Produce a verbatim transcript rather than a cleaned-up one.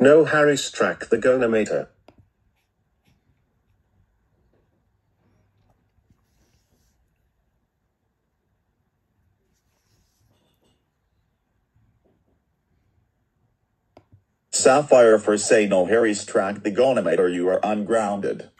No Harry Strack, the goanimator. Sapphire for say No Harry Strack, the goanimator, you are ungrounded.